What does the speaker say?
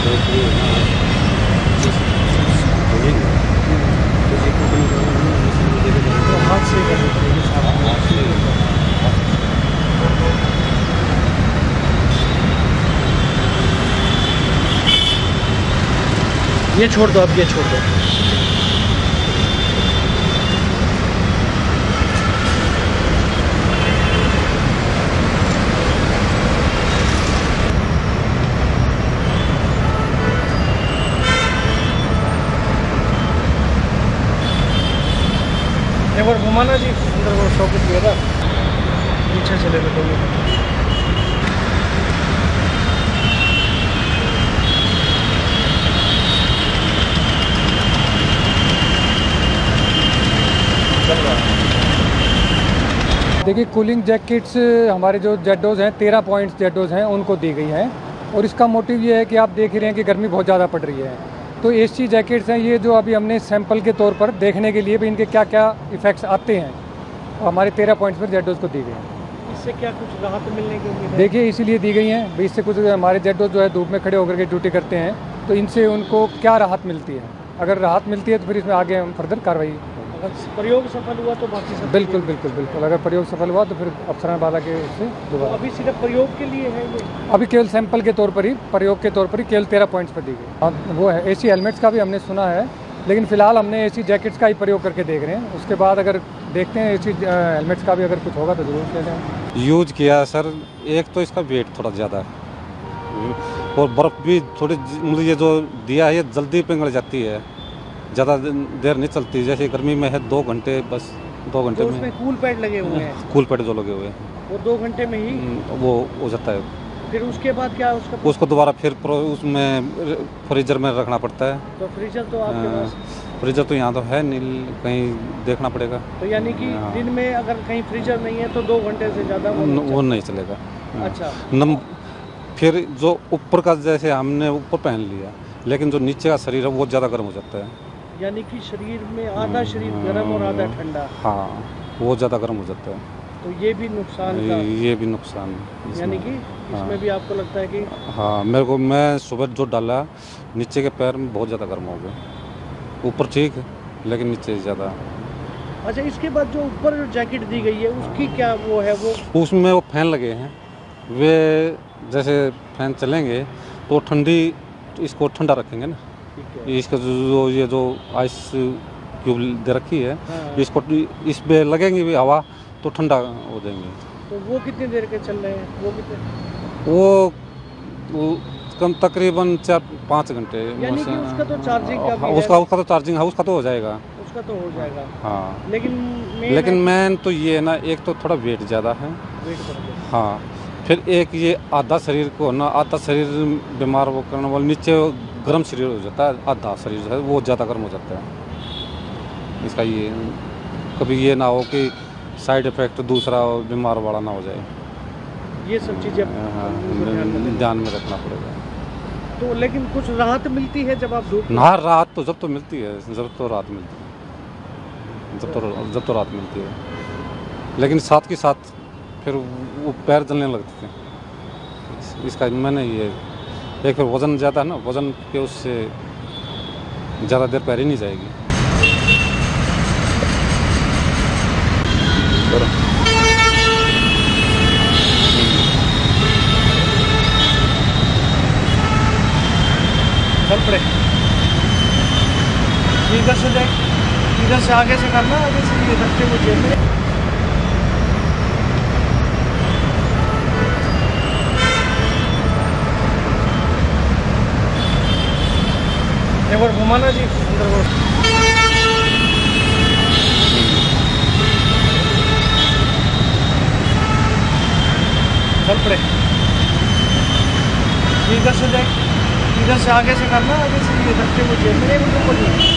हाथ से करनी पड़ेगी सारा। ये छोड़ दो, अब ये छोड़ दो। एक बार घुमाना जी, अंदर वो शॉकेट किया था, पीछे चले गए तो। देखिए, कूलिंग जैकेट्स हमारे जो जेडोज़ हैं, 13 पॉइंट्स जेडोज़ हैं, उनको दी गई हैं। और इसका मोटिव ये है कि आप देख ही रहे हैं कि गर्मी बहुत ज़्यादा पड़ रही है, तो एसी जैकेट्स हैं ये, जो अभी हमने सैंपल के तौर पर देखने के लिए भी इनके क्या क्या इफ़ेक्ट्स आते हैं, और हमारे 13 पॉइंट्स पर जेडोज़ को दी गई हैं। इससे क्या कुछ राहत मिलने की उम्मीद है? देखिए, इसीलिए दी गई हैं भाई, इससे कुछ हमारे जेडोज़ जो है धूप में खड़े होकर के ड्यूटी करते हैं, तो इनसे उनको क्या राहत मिलती है। अगर राहत मिलती है तो फिर इसमें आगे हम फर्दर कार्रवाई। अगर प्रयोग सफल हुआ तो बाकी सब बिल्कुल बिल्कुल बिल्कुल, अगर प्रयोग सफल हुआ तो फिर अफसरान वाला के उससे तो दोबारा। अभी सिर्फ प्रयोग के लिए है ये? अभी केवल सैंपल के तौर पर ही, प्रयोग के तौर पर ही केवल 13 पॉइंट्स पर दी गई। अब वो है एसी हेलमेट्स का भी हमने सुना है, लेकिन फ़िलहाल हमने एसी जैकेट्स का ही प्रयोग करके देख रहे हैं। उसके बाद अगर देखते हैं एसी हेलमेट्स का भी अगर कुछ होगा तो ज़रूर ले लें। यूज किया सर। एक तो इसका वेट थोड़ा ज़्यादा है, और बर्फ़ भी थोड़ी, मतलब ये जो दिया है ये जल्दी पिघल जाती है, ज़्यादा देर नहीं चलती। जैसे गर्मी में है 2 घंटे, बस 2 घंटे तो में। उसमें कूल पैड लगे हुए हैं? कूल पैड जो लगे हुए हैं वो 2 घंटे में ही वो हो जाता है। फिर उसके बाद क्या उसका? उसको दोबारा फिर उसमें फ्रीजर में रखना पड़ता है। तो फ्रीजर तो आपके पास? फ्रीजर तो यहाँ तो है नहीं, कहीं देखना पड़ेगा। तो यानी कि दिन में अगर कहीं फ्रीजर नहीं है तो 2 घंटे से ज़्यादा वो नहीं चलेगा। अच्छा। फिर जो ऊपर का, जैसे हमने ऊपर पहन लिया, लेकिन जो नीचे का शरीर है वो ज़्यादा गर्म हो जाता है। यानी कि शरीर में आधा शरीर गर्म और आधा ठंडा? हाँ, वो ज़्यादा गर्म हो जाता है। तो ये भी नुकसान का? ये भी नुकसान है यानी कि इसमें भी आपको लगता है कि? हाँ, मैं सुबह जो डाला, नीचे के पैर में बहुत ज़्यादा गर्म हो गए। ऊपर ठीक है, लेकिन नीचे ज़्यादा। अच्छा, इसके बाद जो ऊपर जो जैकेट दी गई है उसकी क्या वो है? वो उसमें वो फैन लगे हैं, वे जैसे फैन चलेंगे तो ठंडी, इसको ठंडा रखेंगे ना। इसका जो ये जो आइस क्यूब दे रखी है, इसको इस पे लगेंगे भी हवा तो ठंडा हो देंगे। तो वो कितनी देर के चल रहे हैं? वो कितने? वो कम तकरीबन 4-5 घंटे। यानी कि उसका तो चार्जिंग का भी उसका तो चार्जिंग है, उसका तो हो जाएगा। उसका तो हो जाएगा। हाँ, लेकिन मेन तो ये है ना, एक तो थोड़ा वेट ज़्यादा है। हाँ, फिर एक ये आधा शरीर को ना, आधा शरीर बीमार वो करने वाले, नीचे गर्म शरीर हो जाता है, आधा शरीर जो है वो ज़्यादा गर्म हो जाता है। इसका ये कभी ये ना हो कि साइड इफ़ेक्ट दूसरा बीमार वाला ना हो जाए। ये सब चीज़ें ध्यान में रखना पड़ेगा। तो लेकिन कुछ राहत मिलती है जब आप धूप? हाँ, राहत तो जब तो मिलती है, जब तो राहत मिलती है, जब तो राहत मिलती है, लेकिन साथ के साथ फिर वो पैर जलने लगते थे। इसका मैंने ये एक फिर वज़न ज़्यादा है ना, वज़न के उससे ज़्यादा देर पैर ही नहीं जाएगी। चल पड़े इधर से जाए, इधर से आगे से करना, आगे से ये रखते हुए जेब में। एक बार घुमाना जी, अंदर वो चल पड़े इधर से जाए, इधर से आगे से करना, आगे से ये रखते हुए जेब में।